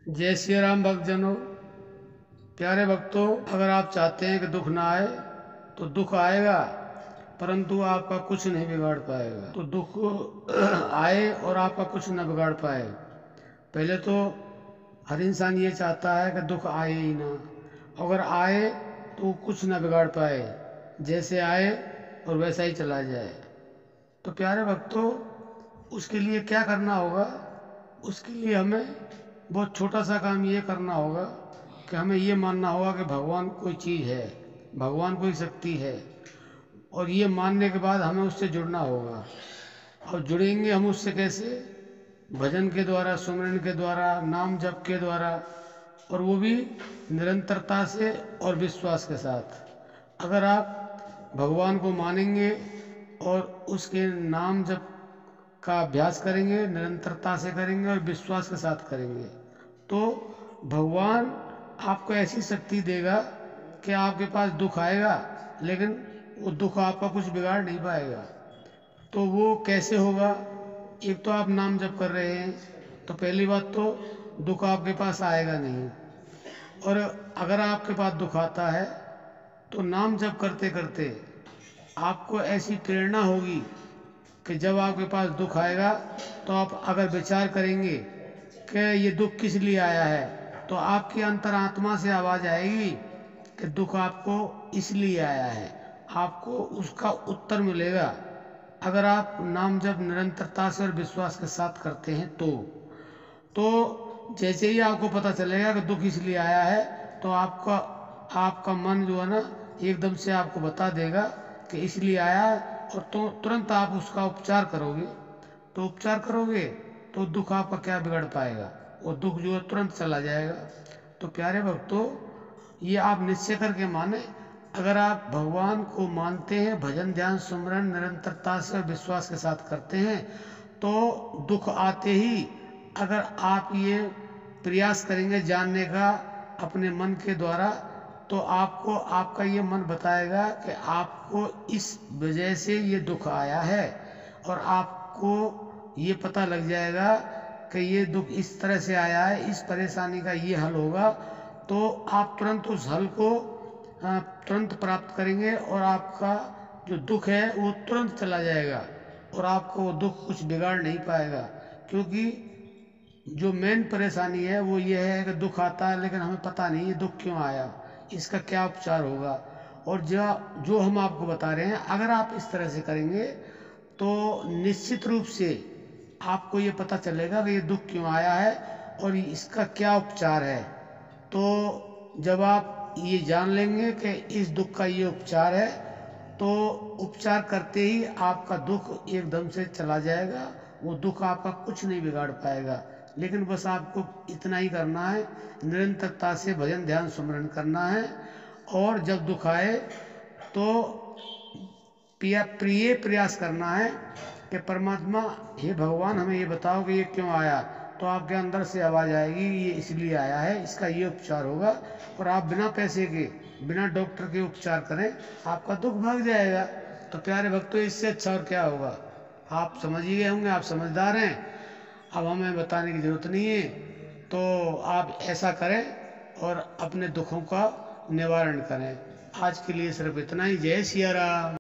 जय श्री राम भक्तजनों। प्यारे भक्तों, अगर आप चाहते हैं कि दुख ना आए तो दुख आएगा, परंतु आपका कुछ नहीं बिगाड़ पाएगा। तो दुख आए और आपका कुछ न बिगाड़ पाए, पहले तो हर इंसान ये चाहता है कि दुख आए ही ना। अगर आए तो वो कुछ न बिगाड़ पाए, जैसे आए और वैसा ही चला जाए। तो प्यारे भक्तों, उसके लिए क्या करना होगा? उसके लिए हमें बहुत छोटा सा काम ये करना होगा कि हमें ये मानना होगा कि भगवान कोई चीज़ है, भगवान कोई शक्ति है। और ये मानने के बाद हमें उससे जुड़ना होगा। और जुड़ेंगे हम उससे कैसे? भजन के द्वारा, सुमिरन के द्वारा, नाम जप के द्वारा, और वो भी निरंतरता से और विश्वास के साथ। अगर आप भगवान को मानेंगे और उसके नाम जप का अभ्यास करेंगे, निरंतरता से करेंगे और विश्वास के साथ करेंगे, तो भगवान आपको ऐसी शक्ति देगा कि आपके पास दुख आएगा, लेकिन वो दुख आपका कुछ बिगाड़ नहीं पाएगा। तो वो कैसे होगा? एक तो आप नाम जप कर रहे हैं, तो पहली बात तो दुख आपके पास आएगा नहीं। और अगर आपके पास दुख आता है तो नाम जप करते करते आपको ऐसी प्रेरणा होगी कि जब आपके पास दुख आएगा तो आप अगर विचार करेंगे कि ये दुख किस लिए आया है, तो आपकी अंतरात्मा से आवाज़ आएगी कि दुख आपको इसलिए आया है। आपको उसका उत्तर मिलेगा अगर आप नाम जप निरंतरता से और विश्वास के साथ करते हैं। तो जैसे ही आपको पता चलेगा कि दुख इसलिए आया है, तो आपका आपका मन जो है ना, एकदम से आपको बता देगा कि इसलिए आया है, और तो तुरंत आप उसका उपचार करोगे। तो उपचार करोगे तो दुख आपका क्या बिगड़ पाएगा? वो दुख जो है तुरंत चला जाएगा। तो प्यारे भक्तों, ये आप निश्चय करके माने, अगर आप भगवान को मानते हैं, भजन ध्यान सुमरन निरंतरता से और विश्वास के साथ करते हैं, तो दुख आते ही अगर आप ये प्रयास करेंगे जानने का अपने मन के द्वारा, तो आपको आपका ये मन बताएगा कि आपको इस वजह से ये दुख आया है। और आपको ये पता लग जाएगा कि ये दुख इस तरह से आया है, इस परेशानी का ये हल होगा। तो आप तुरंत उस हल को तुरंत प्राप्त करेंगे, और आपका जो दुख है वो तुरंत चला जाएगा, और आपको वो दुख कुछ बिगाड़ नहीं पाएगा। क्योंकि जो मेन परेशानी है वो ये है कि दुख आता है, लेकिन हमें पता नहीं ये दुख क्यों आया, इसका क्या उपचार होगा। और जो जो हम आपको बता रहे हैं, अगर आप इस तरह से करेंगे तो निश्चित रूप से आपको ये पता चलेगा कि ये दुख क्यों आया है और इसका क्या उपचार है। तो जब आप ये जान लेंगे कि इस दुख का ये उपचार है, तो उपचार करते ही आपका दुख एकदम से चला जाएगा। वो दुख आपका कुछ नहीं बिगाड़ पाएगा, लेकिन बस आपको इतना ही करना है, निरंतरता से भजन ध्यान सुमरन करना है। और जब दुख आए तो प्रिय प्रयास करना है कि परमात्मा, हे भगवान, हमें ये बताओ कि ये क्यों आया। तो आपके अंदर से आवाज़ आएगी, ये इसलिए आया है, इसका ये उपचार होगा। और आप बिना पैसे के, बिना डॉक्टर के उपचार करें, आपका दुख भाग जाएगा। तो प्यारे भक्तों, इससे अच्छा और क्या होगा? आप समझ ही गए होंगे, आप समझदार हैं, अब हमें बताने की ज़रूरत नहीं है। तो आप ऐसा करें और अपने दुखों का निवारण करें। आज के लिए सिर्फ इतना ही। जय सिया राम।